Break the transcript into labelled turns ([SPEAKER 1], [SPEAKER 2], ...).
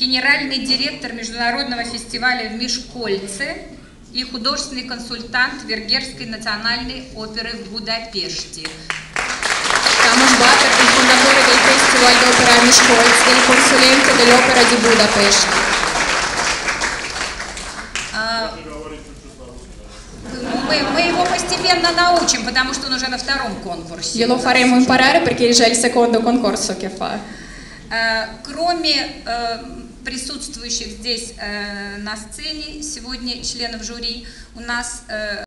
[SPEAKER 1] генеральный директор международного фестиваля в Мишкольце и художественный консультант Венгерской национальной оперы в Будапеште.
[SPEAKER 2] Tamás Bátor, il fondatore del Festival d'Opera a Miskolc e il consulente dell'Opera di Budapest.
[SPEAKER 1] Мы его постепенно научим, потому что он уже на втором конкурсе.
[SPEAKER 2] Glielo faremo imparare perché è già il secondo concorso che fa.
[SPEAKER 1] Кроме присутствующих здесь на сцене сегодня членов жюри, у нас